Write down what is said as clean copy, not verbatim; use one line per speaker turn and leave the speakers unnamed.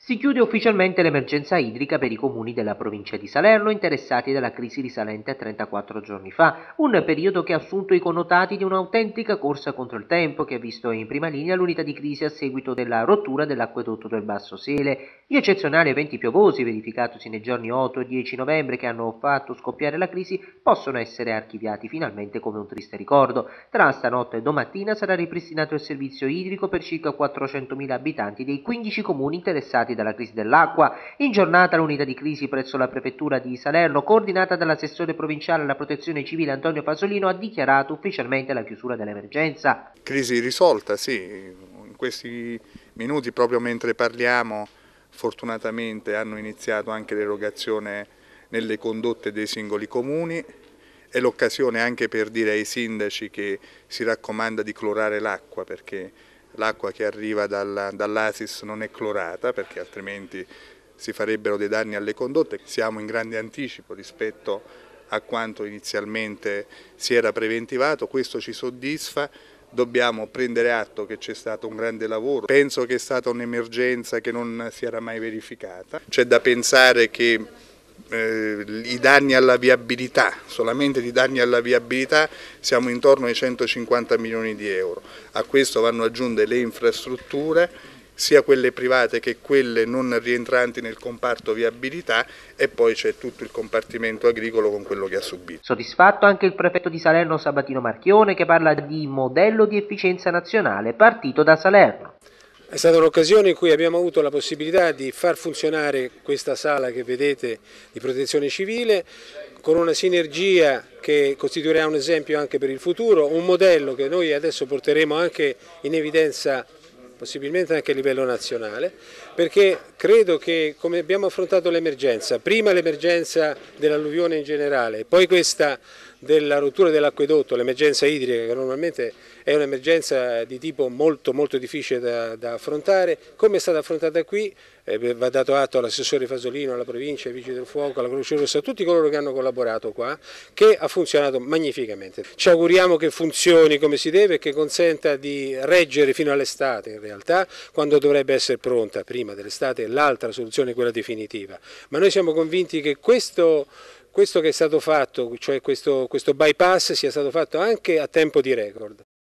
Si chiude ufficialmente l'emergenza idrica per i comuni della provincia di Salerno interessati dalla crisi risalente a 34 giorni fa, un periodo che ha assunto i connotati di un'autentica corsa contro il tempo che ha visto in prima linea l'unità di crisi a seguito della rottura dell'acquedotto del Basso Sele. Gli eccezionali eventi piovosi verificatosi nei giorni 8 e 10 novembre che hanno fatto scoppiare la crisi possono essere archiviati finalmente come un triste ricordo. Tra stanotte e domattina sarà ripristinato il servizio idrico per circa 400.000 abitanti dei 15 comuni interessati dalla crisi dell'acqua. In giornata l'unità di crisi presso la prefettura di Salerno, coordinata dall'assessore provinciale alla protezione civile Antonio Pasolino, ha dichiarato ufficialmente la chiusura dell'emergenza.
Crisi risolta, sì, in questi minuti proprio mentre parliamo fortunatamente hanno iniziato anche l'erogazione nelle condotte dei singoli comuni. È l'occasione anche per dire ai sindaci che si raccomanda di clorare l'acqua, perché l'acqua che arriva dall'Asis non è clorata, perché altrimenti si farebbero dei danni alle condotte. Siamo in grande anticipo rispetto a quanto inizialmente si era preventivato, questo ci soddisfa. Dobbiamo prendere atto che c'è stato un grande lavoro, penso che è stata un'emergenza che non si era mai verificata. C'è da pensare che i danni alla viabilità, solamente di danni alla viabilità siamo intorno ai 150 milioni di euro. A questo vanno aggiunte le infrastrutture, sia quelle private che quelle non rientranti nel comparto viabilità, e poi c'è tutto il compartimento agricolo con quello che ha subito.
Soddisfatto anche il prefetto di Salerno Sabatino Marchione, che parla di modello di efficienza nazionale partito da Salerno.
È stata un'occasione in cui abbiamo avuto la possibilità di far funzionare questa sala che vedete di protezione civile con una sinergia che costituirà un esempio anche per il futuro, un modello che noi adesso porteremo anche in evidenza possibilmente anche a livello nazionale, perché credo che come abbiamo affrontato l'emergenza, prima l'emergenza dell'alluvione in generale, poi questa della rottura dell'acquedotto, l'emergenza idrica che normalmente è un'emergenza di tipo molto difficile da affrontare, come è stata affrontata qui, va dato atto all'assessore Fasolino, alla provincia, ai Vigili del Fuoco, alla Croce Rossa, a tutti coloro che hanno collaborato qua, che ha funzionato magnificamente. Ci auguriamo che funzioni come si deve e che consenta di reggere fino all'estate in realtà, quando dovrebbe essere pronta prima dell'estate l'altra soluzione, quella definitiva. Ma noi siamo convinti che questo che è stato fatto, cioè questo bypass, sia stato fatto anche a tempo di record.